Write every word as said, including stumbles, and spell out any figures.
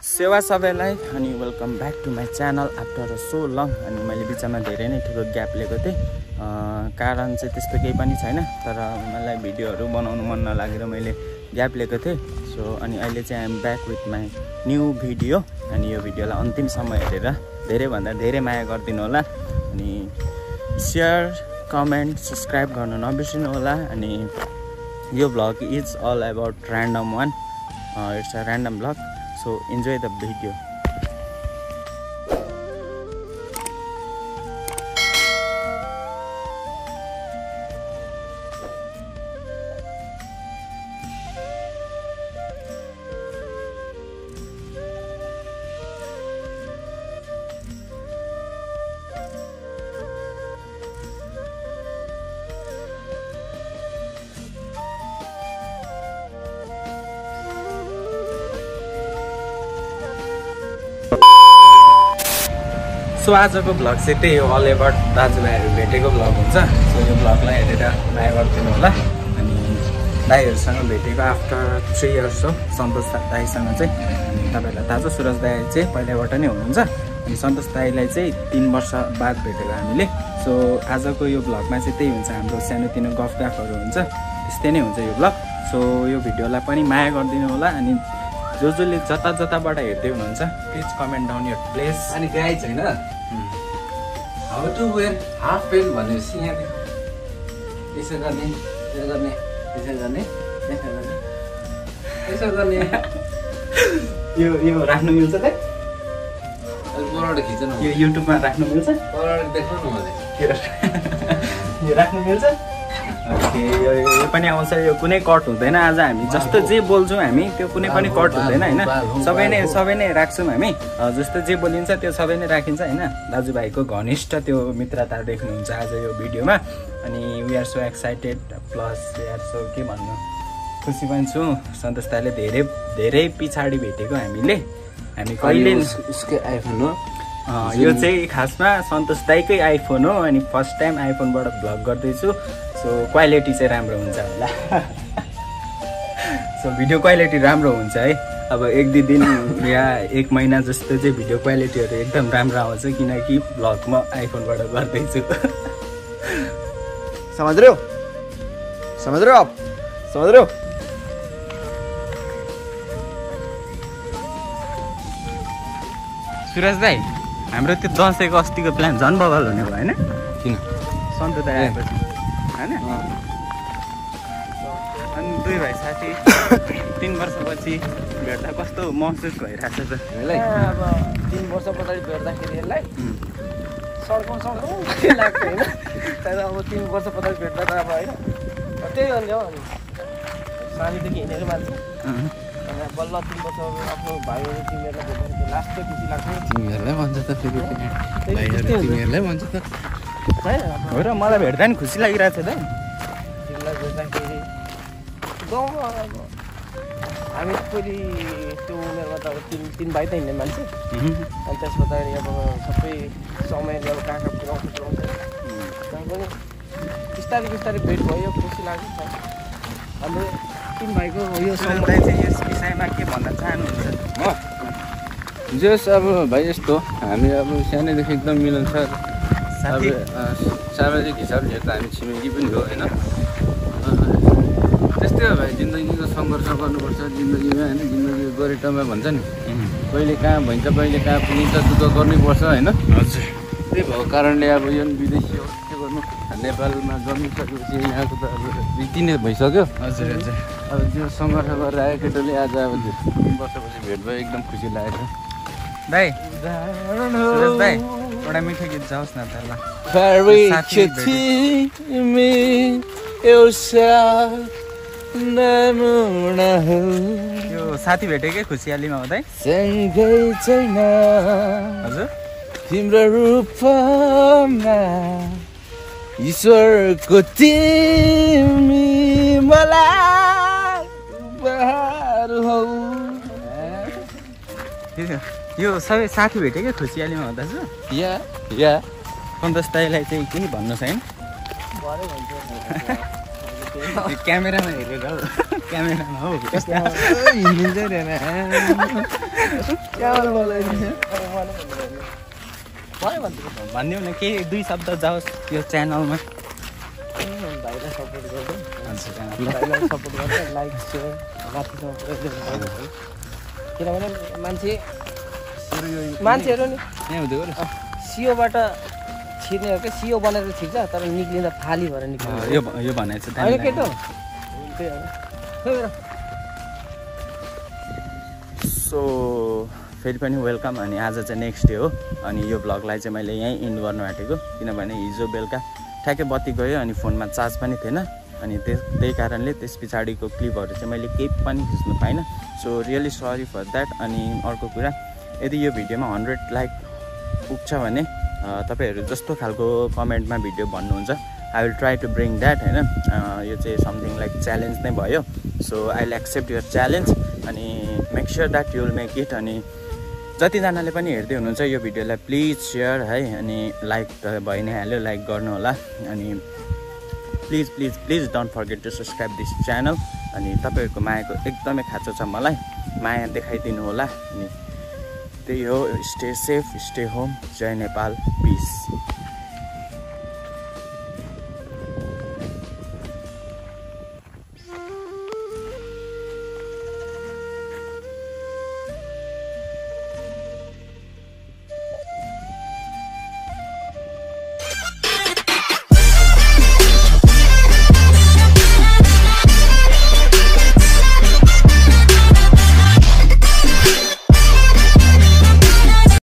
सेवा सबैलाई अनि welcome back to my channel after so long. अनि मैले बिचमा धेरै नै ठुलो ग्याप लिएको थिएँ, कारण चाहिँ त्यस्तो केही पनि छैन, तर मलाई भिडियोहरू बनाउनु मन नलागेर मैले ग्याप लिएको थिएँ। सो अनि अहिले चाहिँ I'm back with my new video. अनि यो भिडियोलाई अन्तिमसम्म हेरेर धेरैभन्दा धेरै माया गरिदिनु होला। अनि सेयर, कमेन्ट, सब्सक्राइब गर्न नबिर्सिनु होला। अनि यो vlog is all about random one, it's a random vlog. So enjoy the video. So आजको भ्लग चाहिँ त्यही हो, अल एबाउट दाजुभाइहरू भेटेको भ्लग हुन्छ। सो यो भ्लगलाई हेरेर माया गरिदिनु होला। अनि दाईहरूसँग भेटेको आफ्टर थ्री इयर्स हो, सन्तोष दाईसँग चाहिँ। अनि तपाईँहरूलाई थाहा छ, सुरज दाई चाहिँ पहिल्यैबाट नै हुनुहुन्छ। अनि सन्तोष दाईलाई चाहिँ तिन वर्ष बाद भेटेको हामीले। सो आजको यो भ्लगमा चाहिँ त्यही हुन्छ, हाम्रो सानोतिनो गफ गफहरू हुन्छ, त्यस्तै नै हुन्छ यो भ्लग। सो यो भिडियोलाई पनि माया गरिदिनु होला। अनि जो जसले जता जताबाट हेर्दै हुनुहुन्छ please comment down your place. अनि गाई छैन how to wear half pant भनेपछि यहाँ यसो गर्ने यसो गर्ने यसो गर्ने यसो गर्ने यसो गर्ने यो यो राख्नु मिल्छ त? परबाट खिच्नु यो युट्युबमा राख्नु मिल्छ? परबाट देखाउनु मलाई यो राख्नु मिल्छ? ओके, यो यो पनि आउँछ। यो कुनै कट हुँदैन। आज हामी जस्तो जे बोल्छौँ हामी त्यो कुनै पनि कट हुँदैन होइन। सबै नै सबै नै राख्छौँ हामी, जस्तो जे बोलिन्छ त्यो सबै नै राखिन्छ होइन। दाजुभाइको घनिष्ठ त्यो मित्रता देख्नुहुन्छ आज यो भिडियोमा। अनि we are so excited, plus we are so के भन्नु, खुसी पनि छु। सन्तोष दाइले धेरै धेरै पछाडि भेटेको हामीले। हामी कहिले उसकै आइफोन हो यो चाहिँ, खासमा सन्तोष दाइकै आइफोन हो। अनि फर्स्ट टाइम आइफोनबाट भ्लग गर्दैछु। सो क्वालिटी चाहिँ राम्रो हुन्छ होला। सो भिडियो क्वालिटी राम्रो हुन्छ है। अब एक दुई दिन या एक महिना जस्तो चाहिँ भिडियो क्वालिटीहरू एकदम राम्रो आउँछ, किनकि भ्लग म आइफोनबाट गर्दैछु। समझ रहे हो समझ रहे हो आप समझ रहे हो। सुरज दाई, हाम्रो त्यो दसैँको अस्तिको प्लान झन् बवाल हुने भयो होइन? किन? सन्तोष दाई आएपछि होइन? अनि दुई भाइ साथी तिन वर्षपछि भेट्दा कस्तो महसुस भइरहेको छ त? अब तिन वर्ष पछाडि भेट्दाखेरि यसलाई सड्कौँ सड्कौँ लाग्छ होइन। तर अब तिन वर्ष पछाडि भेट्दा त अब होइन त्यही हो नि हौ। अनि सानैदेखि हिँडेको मान्छे, अनि बल्ल तिन वर्ष आफ्नो भाइहरू तिमीहरूलाई भेट्दाखेरि लास्ट चाहिँ खुसी लाग्छ। तिमीहरूलाई भन्छ त फेरि तिमीहरूलाई भन्छ त हो र, मलाई भेट्दा नि खुसी लागिरहेको छ त। तिमीलाई भेट्दाखेरि गाउँमा अब हामी पहिले त्यो उमेरमा त अब तिन तिन भाइ त हिँड्ने मान्छे। अनि त्यस पछाडि अब सबै समयले अब कहाँ कहाँ पुऱ्याउँछ पुऱ्याउँछ तर पनि बिस्तारै बिस्तारै भेट भयो, खुसी लाग्छ। अन्त तिन भाइको यो सुरज दाई चाहिँ यस विषयमा के भन्न चाहनुहुन्छ? म जस अब भाइ यस्तो हामी अब सानैदेखि एकदम मिलनसार, अब सामाजिक हिसाबले हेर्दा हामी छिमेकी पनि हो होइन। त्यस्तै हो भाइ, जिन्दगीको सङ्घर्ष गर्नुपर्छ जिन्दगीमा होइन। जिन्दगी गोरेटोमा भन्छ नि, कहिले कहाँ भइन्छ कहिले कहाँ पुगिन्छ, दुःख गर्नैपर्छ होइन। हजुर, त्यही भएको कारणले अब यो विदेशी हो, के गर्नु, नेपालमा जन्मिसकेपछि यहाँको त अब रीति नै भइसक्यो। हजुर हजुर। अब त्यो सङ्घर्ष गरेर आएको केटोले आज अब तिन वर्षपछि भेट भयो, एकदम खुसी लागेको छ। दाई, सुरज दाई, एउटा मिठो गीत जाओस् न त ल। यो साथी भेटेकै खुसियालीमा हो दाइ? सँगै छैन हजुर तिम्रो रूपमा ईश्वरको तिमी मलाई उपहार हौ। यो सबै साथी भेटेकै खुसियालीमा हो दाजु? या या सन्तोष दाइलाई चाहिँ केही भन्नु छैन? क्यामेरामा हेरेर हौ क्यामेरामा हौ हिँडिन्छ भनिदिउँ न केही दुई शब्द जाओस् यो च्यानलमा भाइलाई सपोर्ट गर्दै हजुर भाइलाई सपोर्ट गर्दै लाइक सेयर माथिसम्म पुऱ्याइदिनु भयो किनभने मान्छे मान्छेहरू नि यहाँ हुँदै गऱ्यो सियोबाट छिर्ने हो क्या सियो बनेर छिर्छ तर निक्लिँदा फाली भएर निक्लिन्छ यो यो भनेको चाहिँ होइन केटो त्यही हो सो फेरि पनि वेलकम अनि आज चाहिँ नेक्स्ट डे हो अनि यो भ्लगलाई चाहिँ मैले यहीँ इन्ड गर्नु आँटेको किनभने हिजो बेलुका ठ्याक्कै बत्ती गयो अनि फोनमा चार्ज पनि थिएन अनि त्यस त्यही कारणले त्यस पछाडिको क्लिपहरू चाहिँ मैले केही पनि खिच्नु पाइनँ so really sorry for that अनि अर्को कुरा यदि यो भिडियोमा हन्ड्रेड लाइक पुग्छ भने तपाईँहरू जस्तो खालको कमेन्टमा भिडियो भन्नुहुन्छ I will try to bring that होइन यो चाहिँ समथिङ लाइक च्यालेन्ज नै भयो so I will accept your challenge अनि make sure that you will make it अनि जतिजनाले पनि हेर्दै हुनुहुन्छ यो भिडियोलाई प्लिज सेयर है अनि लाइक त भइ नै हाल्यो लाइक गर्नु होला अनि please please please don't forget to subscribe this channel अनि तपाईँहरूको मायाको एकदमै खाँचो छ मलाई माया देखाइदिनु होला अनि त्यही हो stay safe stay home Jai Nepal piece